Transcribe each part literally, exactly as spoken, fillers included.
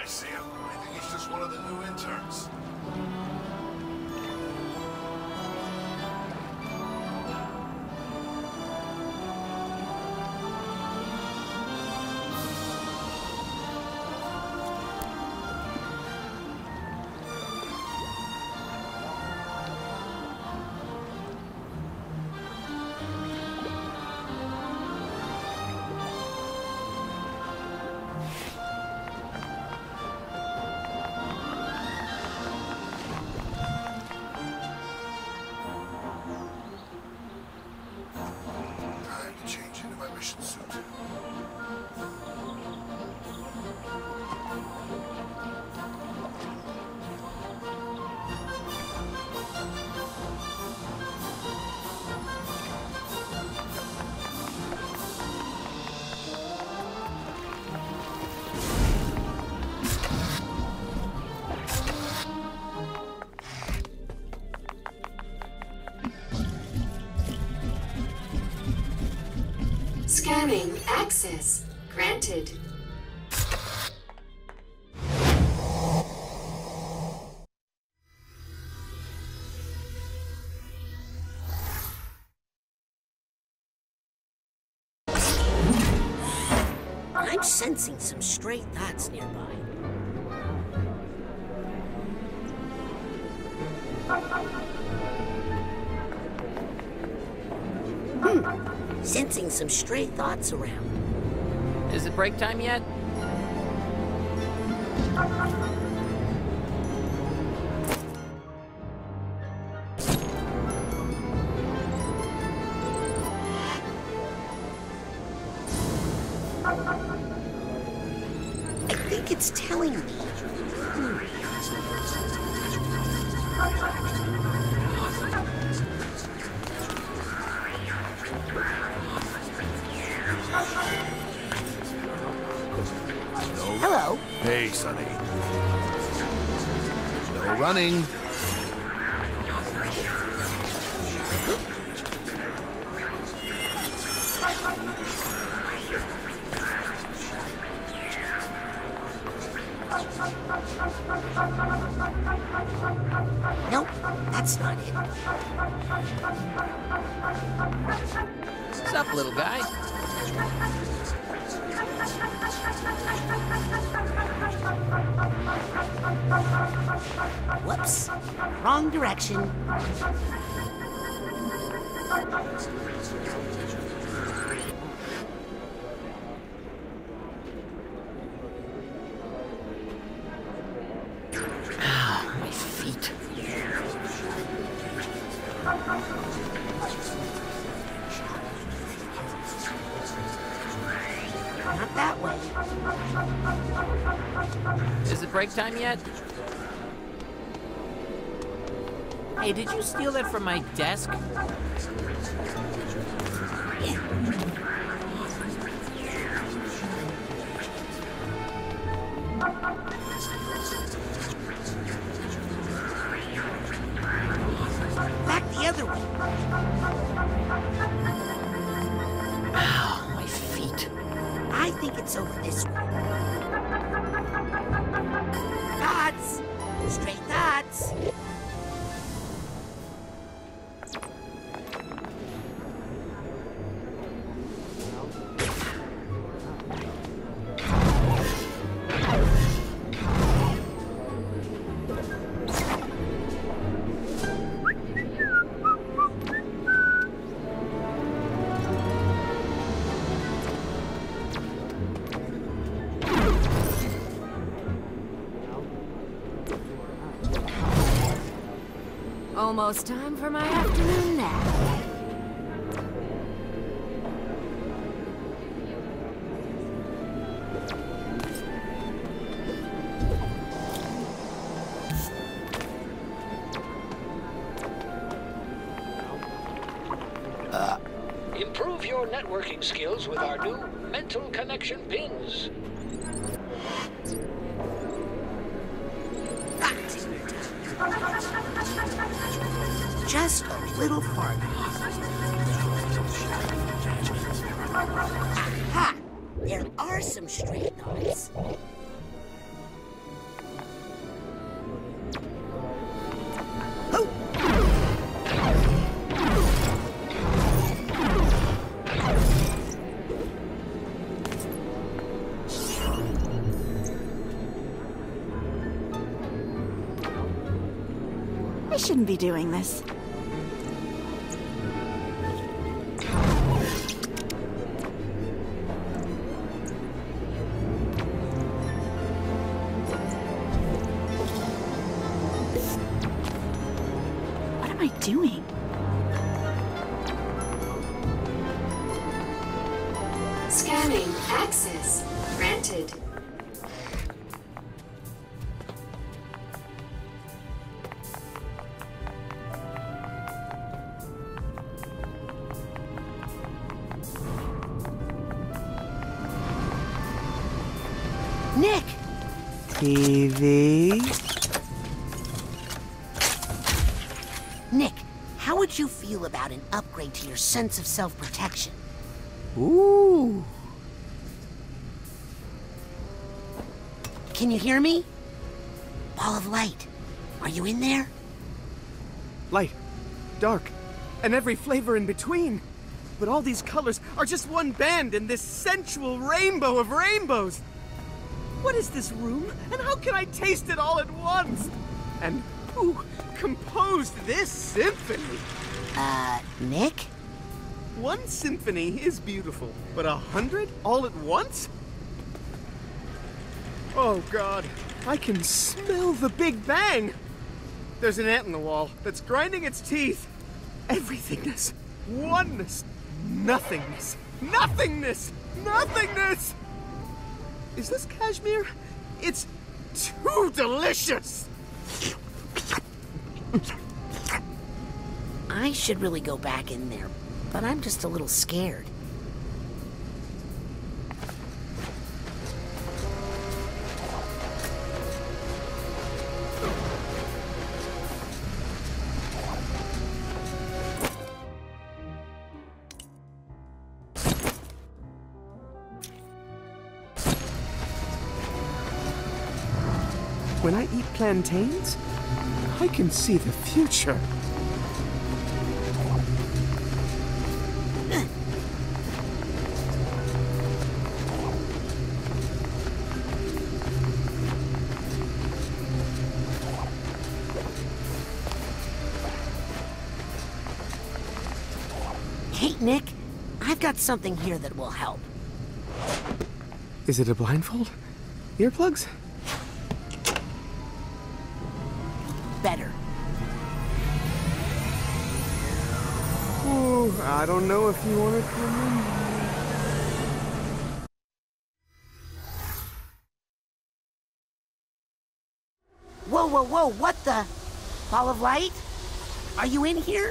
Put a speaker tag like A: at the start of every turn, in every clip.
A: see him. I think he's just one of the new interns.
B: Scanning access granted.
C: I'm sensing some stray thoughts nearby. Hmm. Sensing some stray thoughts around.
D: Is it break time yet?
C: I think it's telling me. Hmm. Hello.
A: Hey, Sonny. No running.
C: Nope, that's not it.
D: What's up, little guy?
C: Whoops. Wrong direction.
D: Ow, my feet.
C: Not that way.
D: Is it break time yet? Hey, did you steal that from my desk?
C: Back the other way.
D: Ow, my feet.
C: I think it's over this way. Thoughts! Stray thoughts!
E: Almost time for my afternoon nap.
F: Uh. Improve your networking skills with our new mental connection pins.
C: Just a little farther. Aha! There are some stray thoughts.
G: I shouldn't be doing this. What am I doing?
B: Scanning. Access granted.
C: Nick!
H: T V?
C: Nick, how would you feel about an upgrade to your sense of self-protection?
H: Ooh.
C: Can you hear me? Ball of light. Are you in there?
H: Light, dark, and every flavor in between. But all these colors are just one band in this sensual rainbow of rainbows. What is this room, and how can I taste it all at once? And who composed this symphony?
C: Uh, Nick?
H: One symphony is beautiful, but a hundred all at once? Oh God, I can smell the Big Bang! There's an ant in the wall that's grinding its teeth. Everythingness, oneness, nothingness, nothingness, nothingness! Is this cashmere? It's too delicious!
C: I should really go back in there, but I'm just a little scared.
H: When I eat plantains, I can see the future.
C: Hey, Nick, I've got something here that will help.
H: Is it a blindfold? Earplugs?
C: Better.
H: Ooh, I don't know if you want to come in.
C: Whoa, whoa, whoa, what the? Ball of light? Are you in here?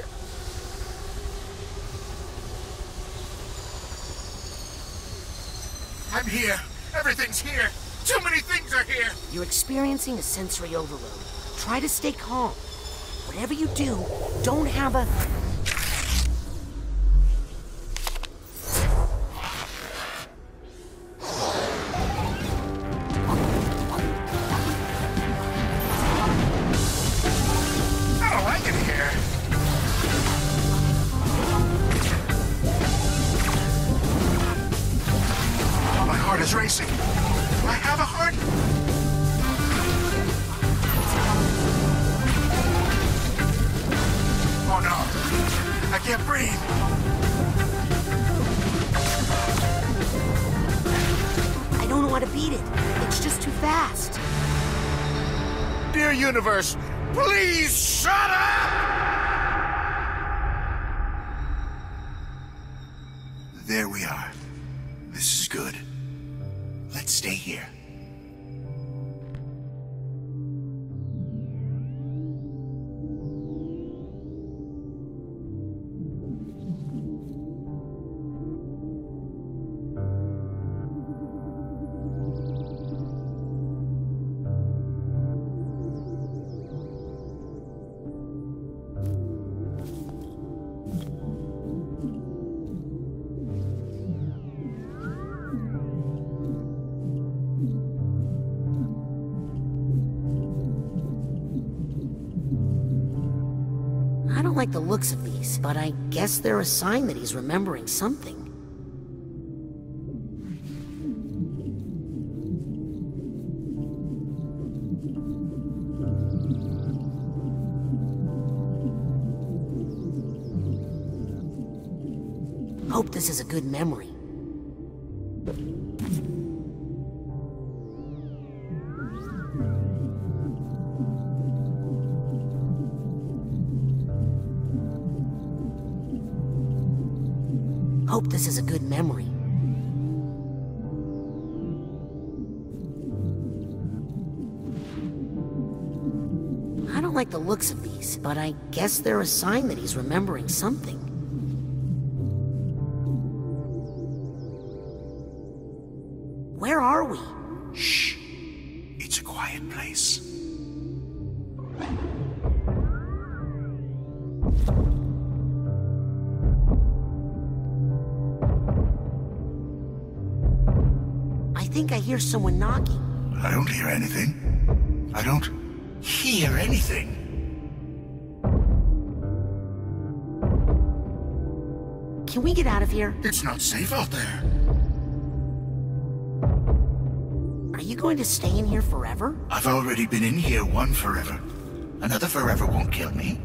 A: I'm here. Everything's here. Too many things are here.
C: You're experiencing a sensory overload. Try to stay calm. Whatever you do, don't have a...
A: I don't like it here. My heart is racing. I have a heart. Oh no, I can't breathe.
C: I don't know how to beat it. It's just too fast.
A: Dear universe, please shut up! There we are. This is good. Let's stay here.
C: I don't like the looks of these, but I guess they're a sign that he's remembering something. Hope this is a good memory. Hope this is a good memory. I don't like the looks of these, but I guess they're a sign that he's remembering something. Where are we?
A: Shh. It's a quiet place.
C: I think I hear someone knocking.
A: I don't hear anything. I don't hear anything.
C: Can we get out of here?
A: It's not safe out there.
C: Are you going to stay in here forever?
A: I've already been in here one forever. Another forever won't kill me.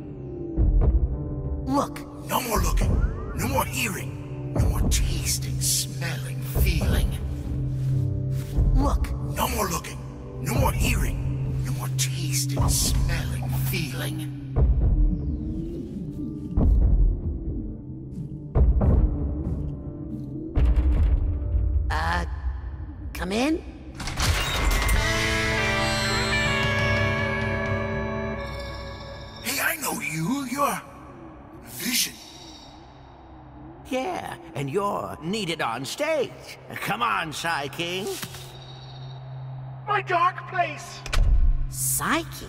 C: Look.
A: No more looking. No more hearing. No more tasting, smelling, feeling.
C: Look.
A: No more looking. No more hearing. No more tasting, smelling, feeling.
C: Uh, come in?
A: Hey, I know you. You're Vision.
I: Yeah, and you're needed on stage. Come on, Psy King.
H: My dark place!
C: Psy King?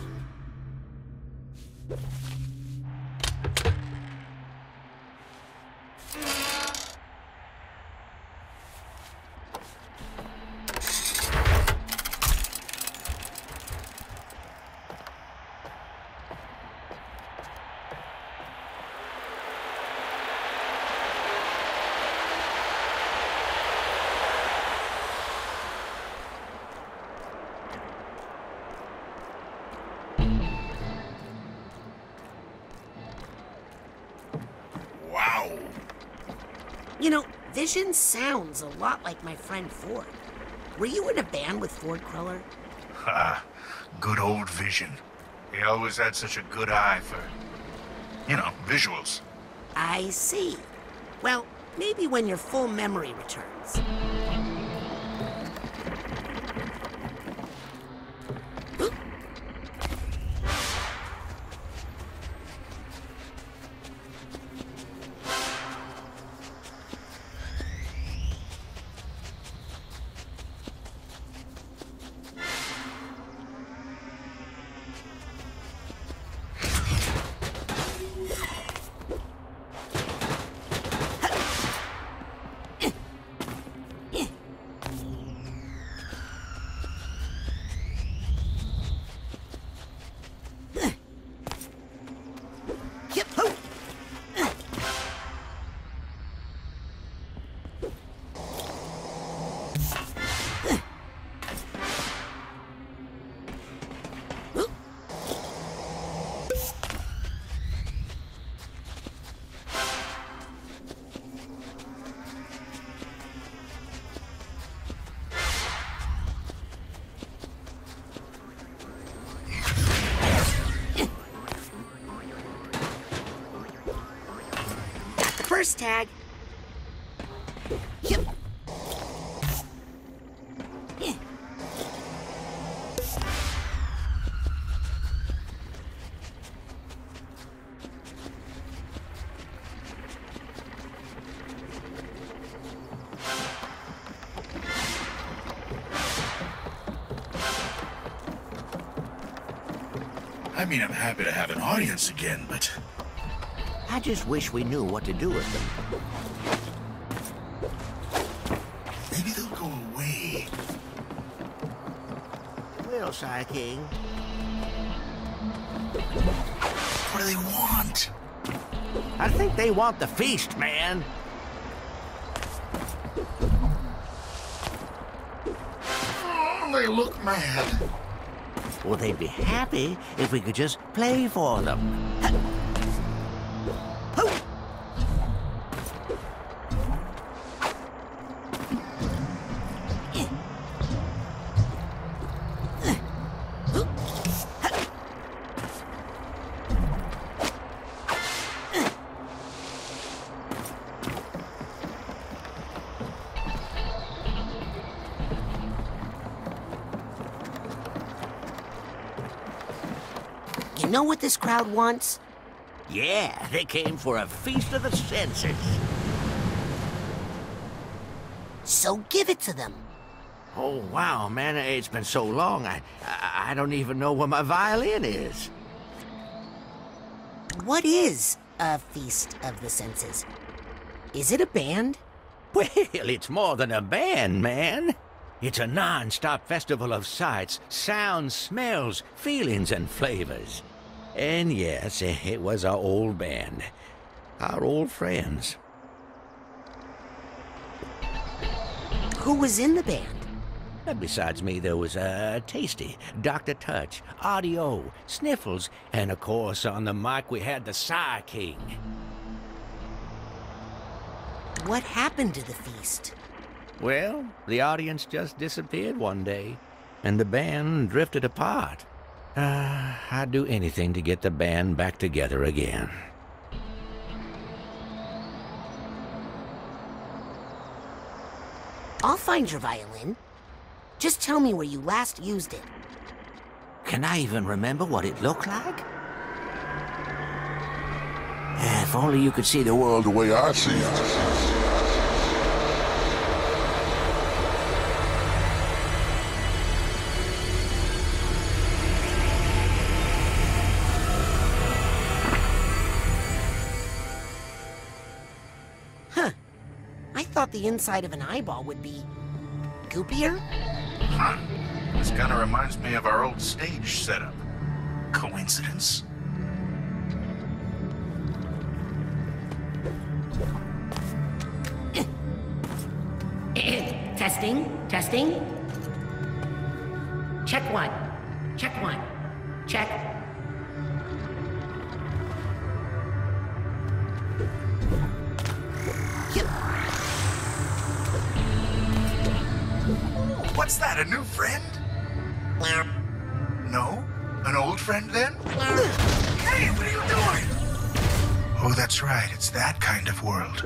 A: Wow.
C: You know, Vision sounds a lot like my friend Ford. Were you in a band with Ford Cruller?
A: Ha. Good old Vision. He always had such a good eye for, you know, visuals.
C: I see. Well, maybe when your full memory returns. First tag. Yep. Yeah.
A: I mean, I'm happy to have an audience again, but
I: I just wish we knew what to do with them.
A: maybe they'll go away.
I: Well, Psy King,
A: What do they want?
I: I think they want the feast, man.
A: Oh, they look mad.
I: Well, they'd be happy if we could just play for them.
C: know what this crowd wants?
I: Yeah, they came for a feast of the senses.
C: So give it to them.
I: Oh, wow, man, it's been so long, I, I, I don't even know where my violin is.
C: What is a Feast of the Senses? Is it a band?
I: Well, it's more than a band, man. It's a non-stop festival of sights, sounds, smells, feelings, and flavors. And yes, it was our old band, our old friends.
C: Who was in the band?
I: Besides me, there was uh, Tasty, Doctor Touch, Audio, Sniffles, and of course on the mic we had the Psy King.
C: What happened to the feast?
I: Well, the audience just disappeared one day, and the band drifted apart. Uh, I'd do anything to get the band back together again.
C: I'll find your violin. Just tell me where you last used it.
I: Can I even remember what it looked like? If only you could see the world
J: The way I see it.
C: Huh. I thought the inside of an eyeball would be goopier?
A: Huh. This kind of reminds me of our old stage setup. Coincidence?
C: Testing, testing. Check one, check one, check. Yep.
A: What's that, a new friend? No? An old friend then? Hey, what are you doing? Oh, that's right, it's that kind of world.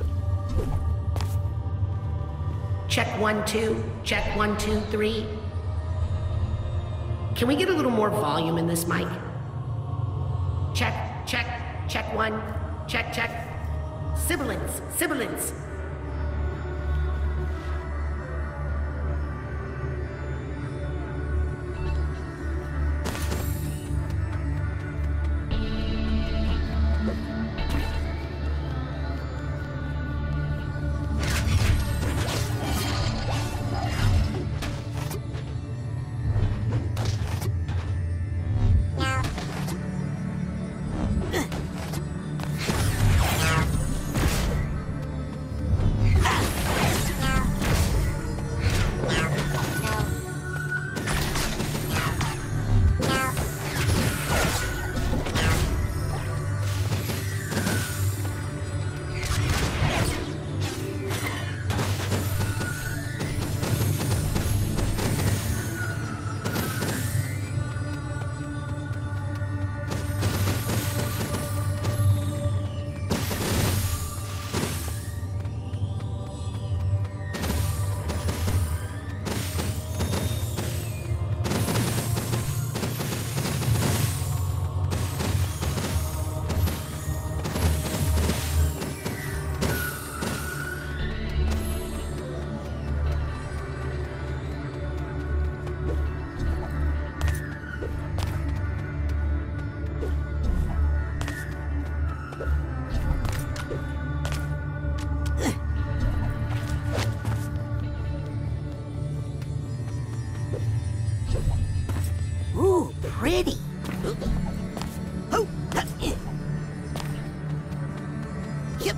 C: Check one, two, check one, two, three. Can we get a little more volume in this mic? Check, check, check one, check, check. Sibilance, sibilance. Ooh, pretty. Oh, yep.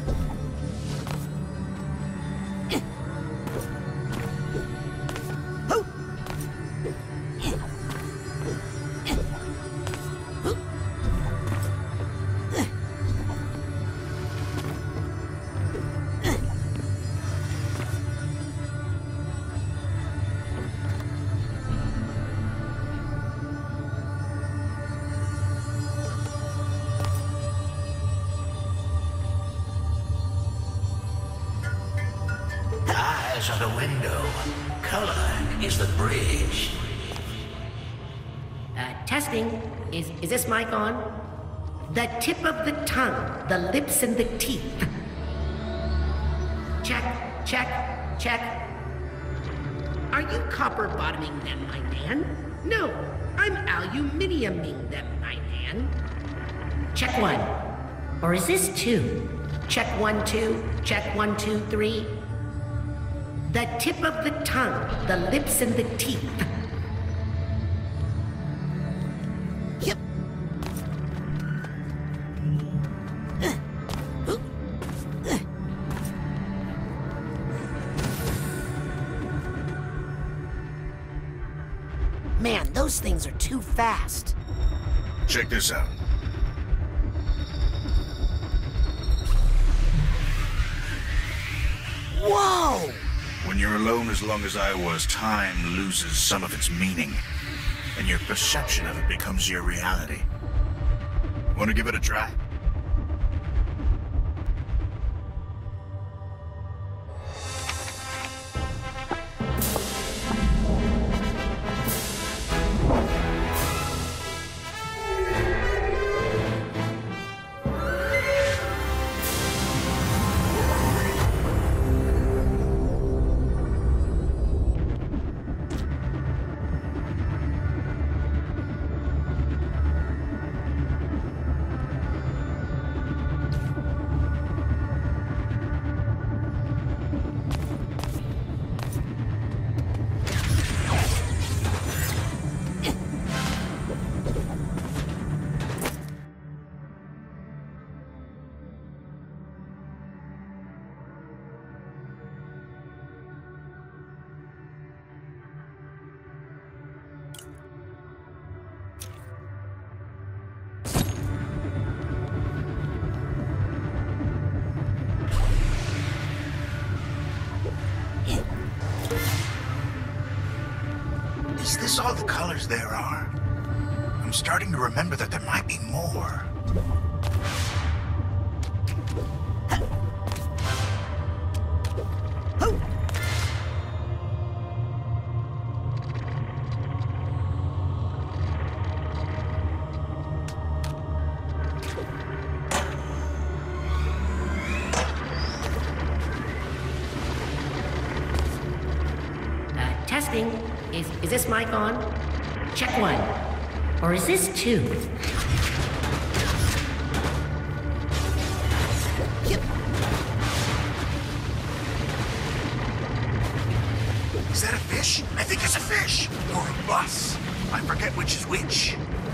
C: Oh.
I: Eyes are the window. Color is the bridge.
C: Uh, testing. Is, is this mic on? The tip of the tongue, the lips and the teeth. Check, check, check. Are you copper bottoming them, my man? No, I'm aluminiuming them, my man. Check one. Or is this two? Check one, two, check one, two, three. The tip of the tongue, the lips and the teeth. Yep. Man, those things are too fast.
A: Check this out.
C: Whoa!
A: When you're alone as long as I was, time loses some of its meaning, and your perception of it becomes your reality. Want to give it a try? Is this all the colors there are? I'm starting to remember that there might be more.
C: Uh, testing. Is, is this mic on? Check one. Or is this two? Yep.
A: Is that a fish? I think it's a fish. Or a bus. I forget which is which.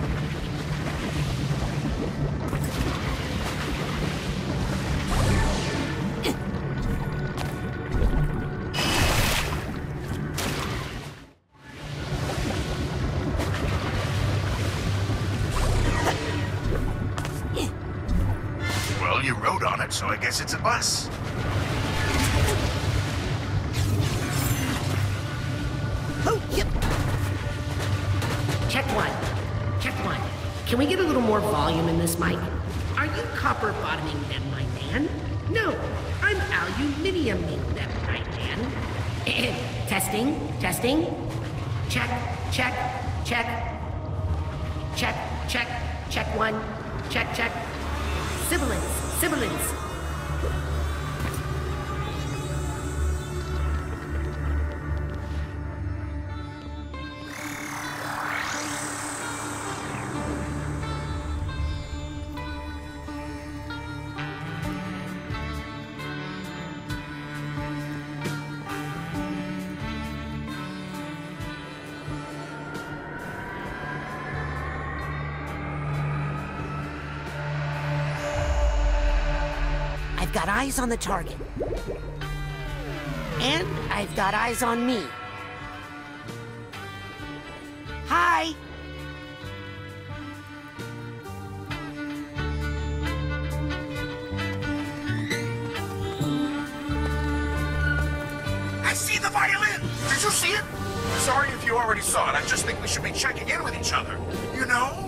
A: Well, you rode on it, so I guess it's a bus.
C: Oh, yep. Check one. Check one. Can we get a little more volume in this mic? Are you copper bottoming them, my man? No, I'm aluminiuming them, my man. Testing, testing. Check, check, check. Check, check, check one. Check, check. Sibilance, sibilance. I've got eyes on the target. And I've got eyes on me. Hi!
A: I see the violin! Did you see it? Sorry if you already saw it. I just think we should be checking in with each other. You know?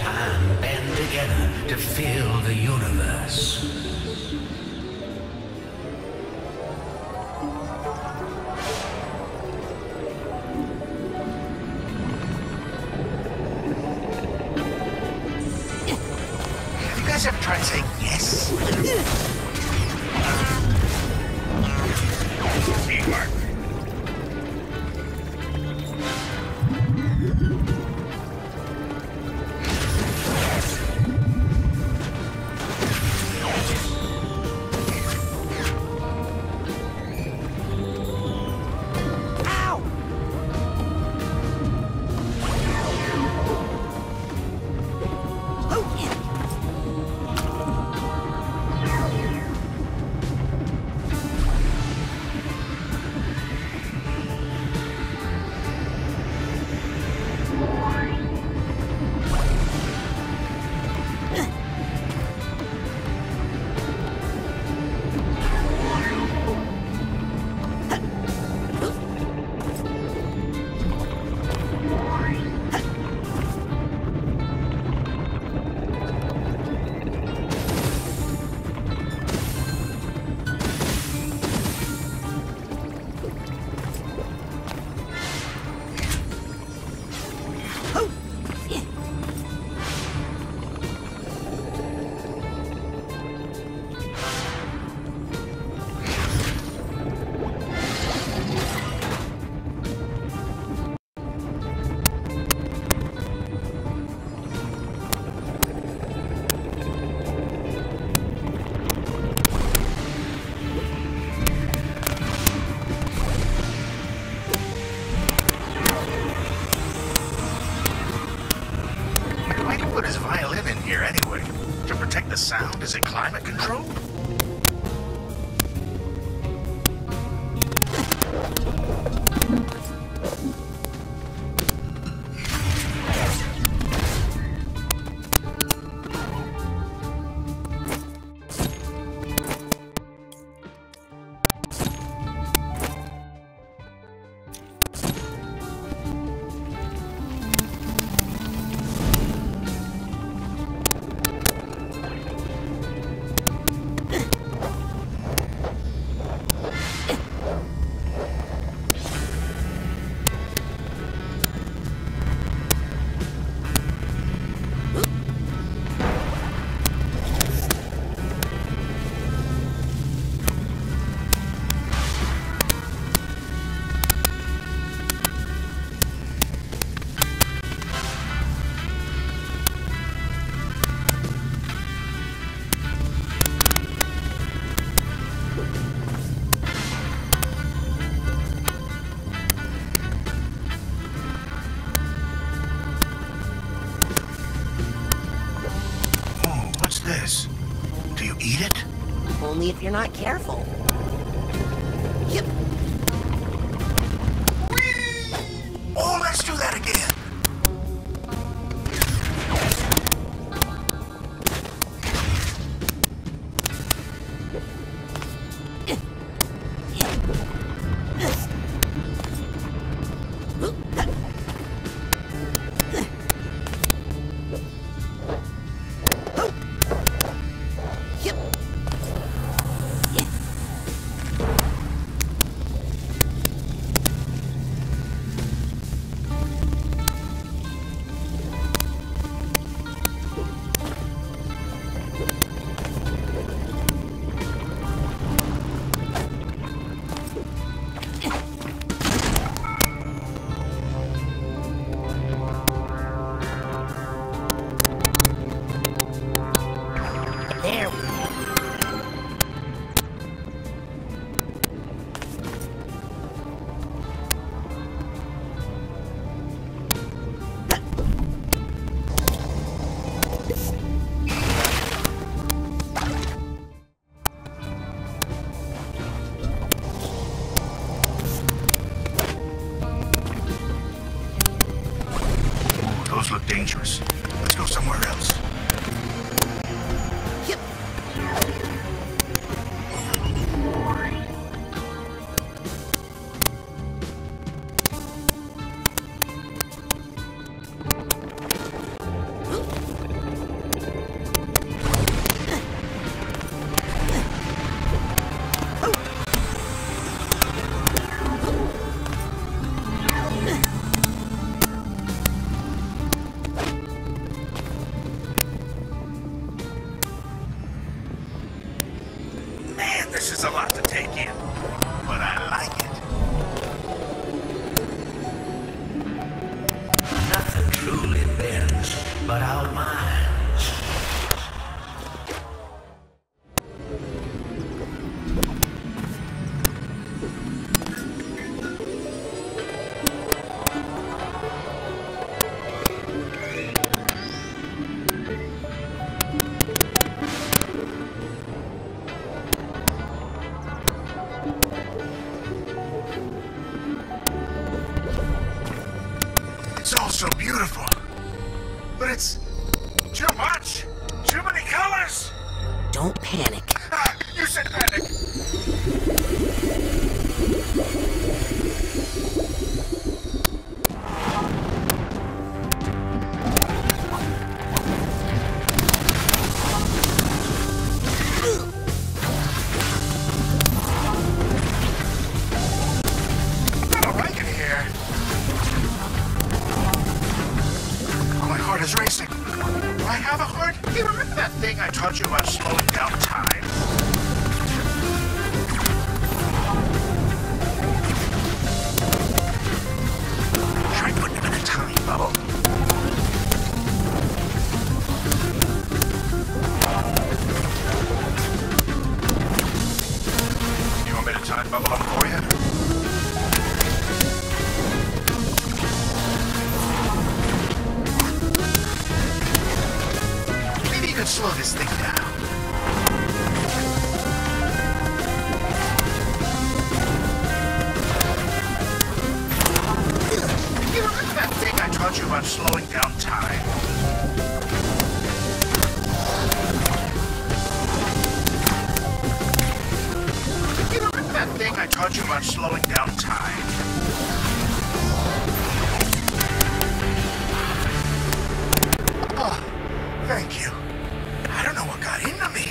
I: time band together to fill the universe.
A: Have you guys ever tried saying yes? Teamwork. Why'd he put his violin in here anyway? To protect the sound? Is it climate control? This? Do you eat it?
C: Only if you're not careful. Yep.
A: Oh, let's do that again. thought bubble up for you? Maybe you could slow this thing down. You remember that thing I taught you about slowing down time? You remember that thing I taught you about slowing down time? Oh, thank you. I don't know what got into me.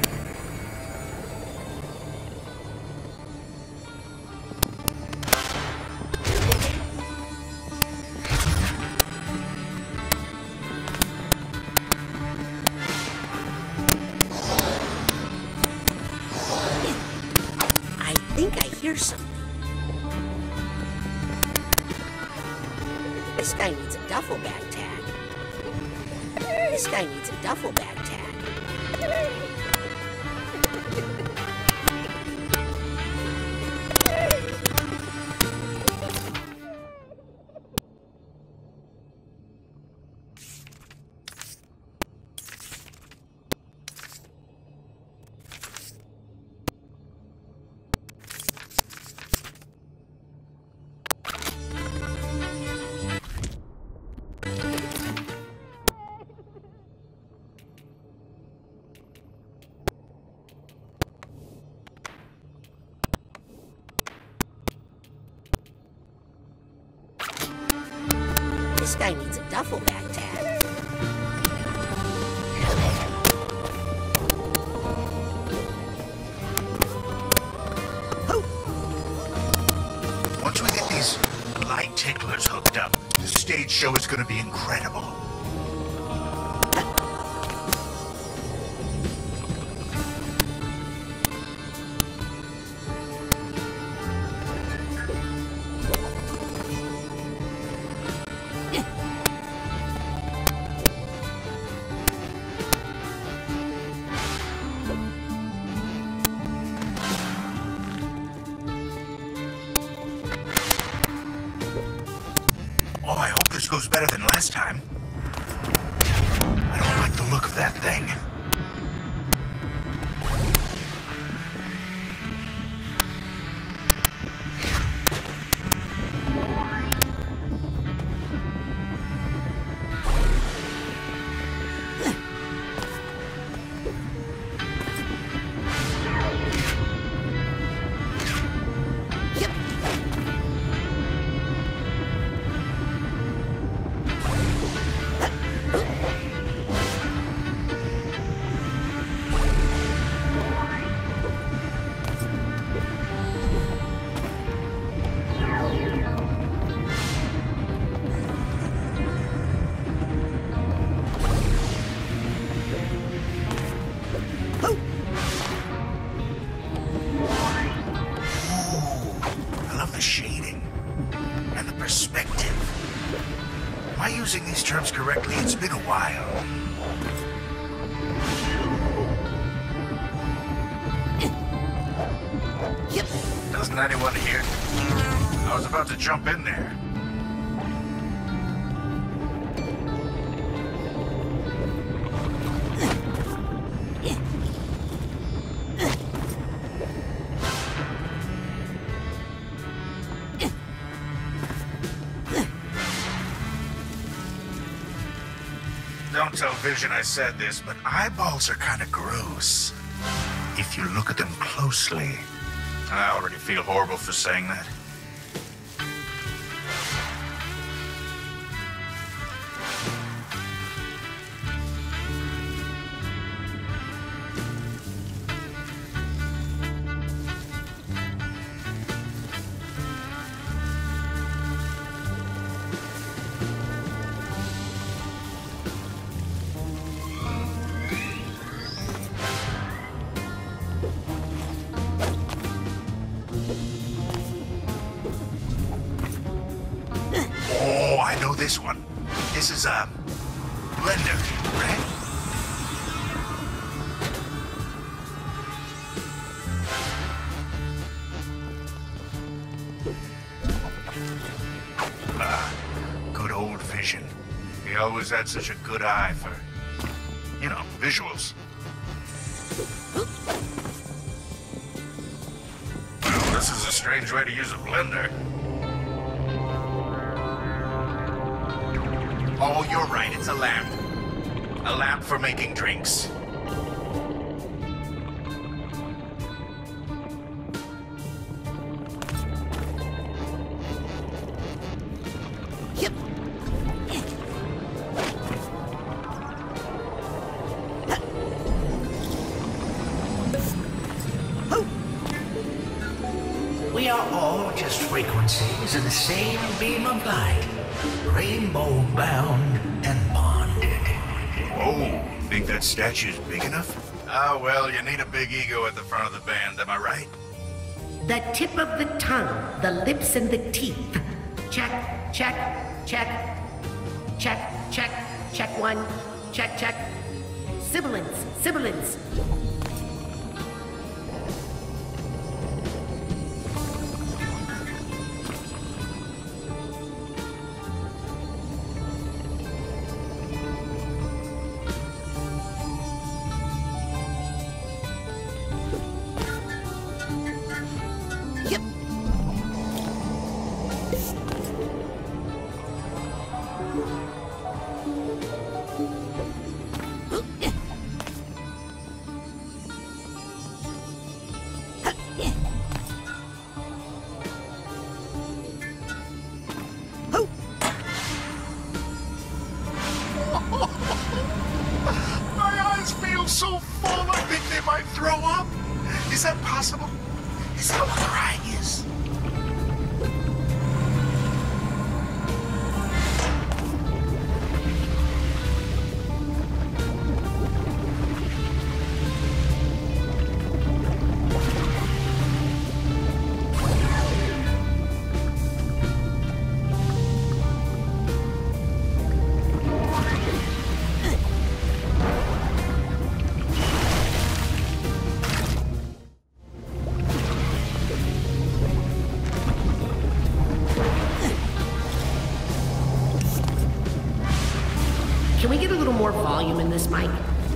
C: I think I hear something. This guy needs a duffel bag tag. This guy needs a duffel bag tag. This guy needs a duffel bag tag.
A: Once we get these light ticklers hooked up, the stage show is gonna be incredible. Oh, I hope this goes better than last time. I don't like the look of that thing. Am I using these terms correctly? It's been a while.
C: Yep.
A: Doesn't anyone hear? I was about to jump in there. Don't tell Vision I said this, but eyeballs are kind of gross. If you look at them closely. I already feel horrible for saying that. Oh, I know this one. This is a blender, right? Ah, good old Vision. He always had such a good eye for, you know, visuals. Well, this is a strange way to use a blender. Oh, you're right, it's a lamp. A lamp for making drinks.
C: Yep.
I: We are all just frequencies in the same beam of light, rainbow-bound and bonded.
A: Whoa, think that statue's big enough? Ah, well, you need a big ego at the front of the band, am I right?
C: The tip of the tongue, the lips and the teeth. Check, check, check. Check, check, check one. Check, check. Sibilance, sibilance.
A: So full, I think they might throw up. Is that possible? Is that what crying is?
C: Can we get a little more volume in this mic?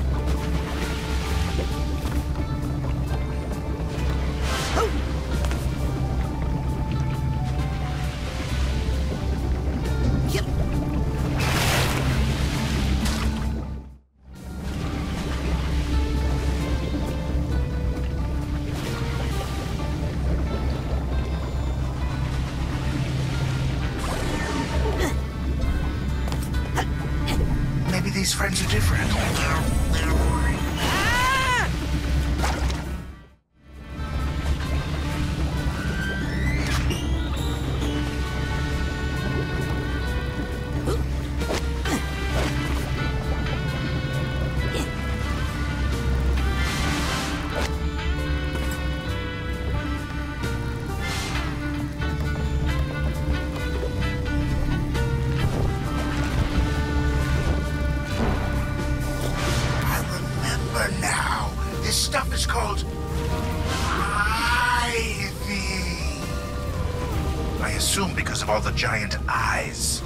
A: These friends are different. Now, this stuff is called ivy. I assume because of all the giant eyes.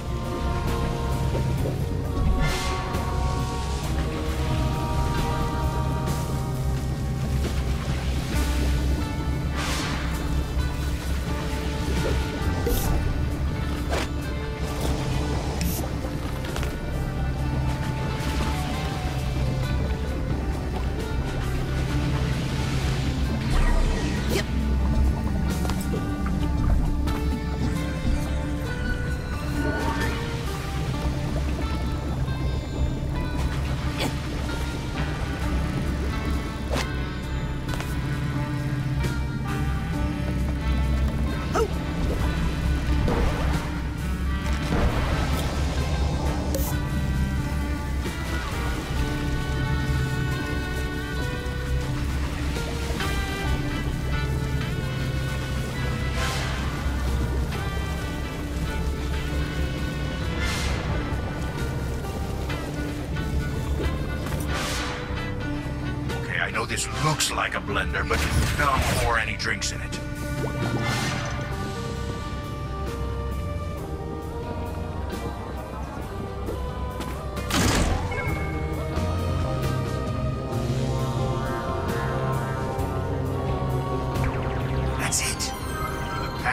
A: I know this looks like a blender, but don't pour any drinks in it.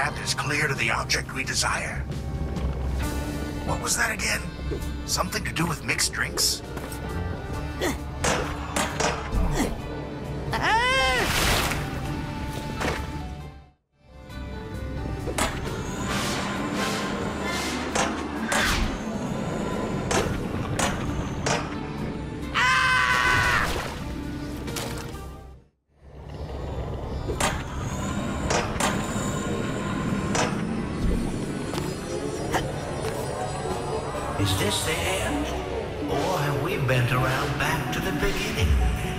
A: path is clear to the object we desire. What was that again? Something to do with mixed drinks?
I: Is this the end? Or have we bent around back to the beginning?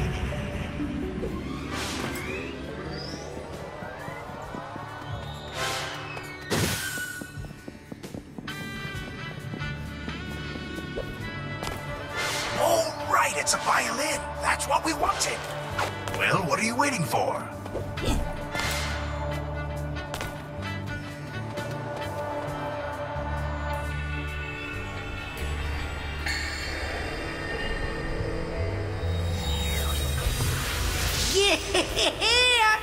A: Oh, right, it's a violin. That's what we wanted. Well, what are you waiting for?
C: Yeah!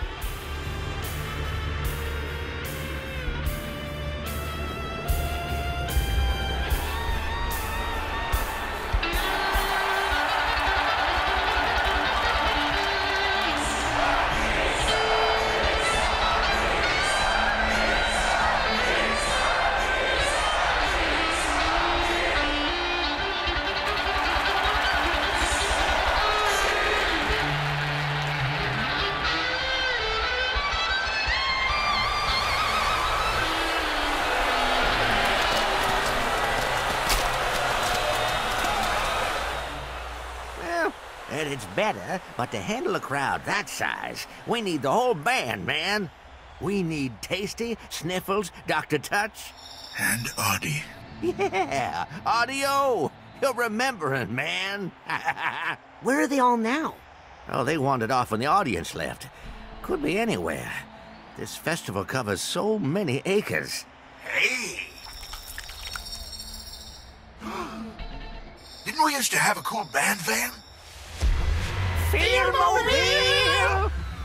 I: And it's better, but to handle a crowd that size, we need the whole band, man. We need Tasty, Sniffles, Doctor Touch.
A: And Audie.
I: Yeah, Audio. You're remembering, man.
C: Where are they all now?
I: Oh, they wandered off when the audience left. Could be anywhere. This festival covers so many acres.
A: Hey! Didn't we used to have a cool band van?
C: Fearmobile!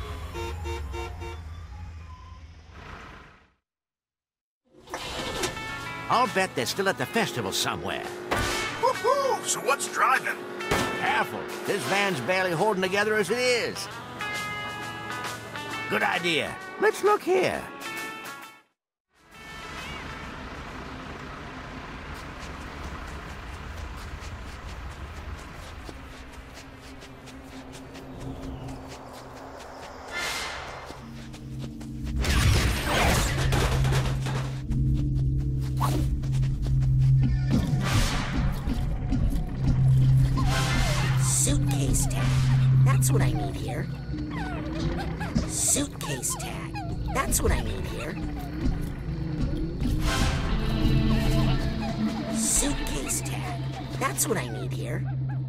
I: I'll bet they're still at the festival somewhere.
A: Woohoo! So what's driving?
I: Careful. This van's barely holding together as it is. Good idea. Let's look here.
C: Suitcase tag. That's what I need here. Suitcase tag. That's what I need here. Suitcase tag. That's what I need here.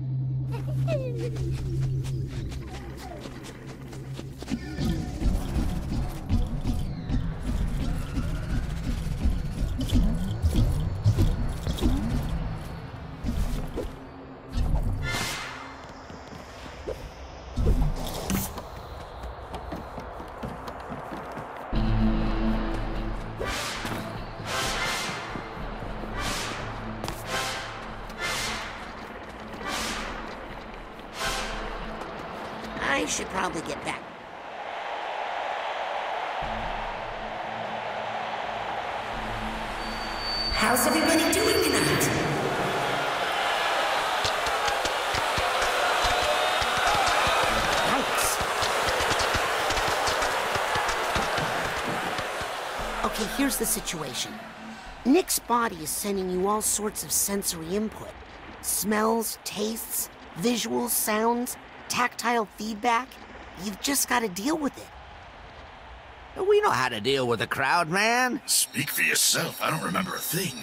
C: I should probably get back. How's everybody doing tonight? Thanks. Okay, here's the situation. Nick's body is sending you all sorts of sensory input. Smells, tastes, visuals, sounds, tactile feedback. You've just got to deal with it.
I: We know how to deal with a crowd, man.
A: Speak for yourself. I don't remember a thing.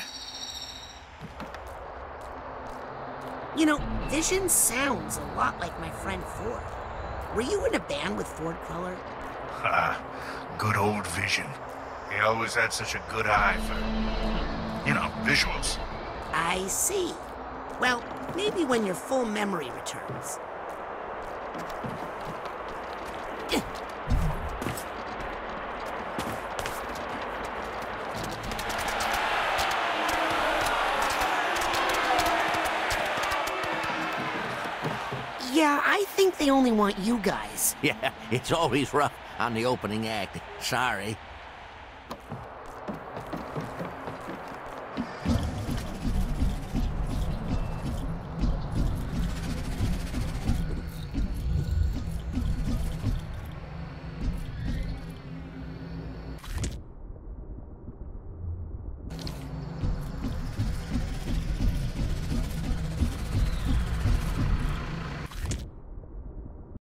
C: You know, Vision sounds a lot like my friend Ford. Were you in a band with Ford Cruller?
A: Ah, good old Vision. He always had such a good eye for, you know, visuals.
C: I see. Well, maybe when your full memory returns. Yeah, I think they only want you guys.
I: Yeah, it's always rough on the opening act. Sorry.